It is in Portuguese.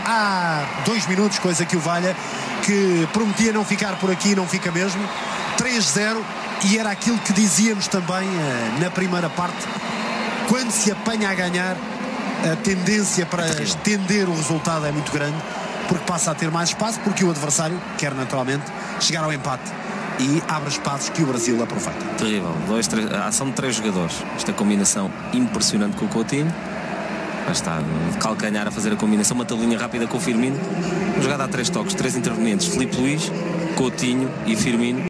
há 2 minutos, coisa que o valha, que prometia não ficar por aqui, não fica mesmo. 3-0, e era aquilo que dizíamos também na primeira parte. Quando se apanha a ganhar, a tendência para estender o resultado é muito grande, porque passa a ter mais espaço, porque o adversário quer naturalmente chegar ao empate e abre espaços que o Brasil aproveita. Terrível. A ação de 3 jogadores. Esta combinação impressionante com o Coutinho. Lá está, de calcanhar a fazer a combinação, uma tabelinha rápida com o Firmino. Uma jogada a 3 toques, 3 intervenientes: Filipe Luís, Coutinho e Firmino.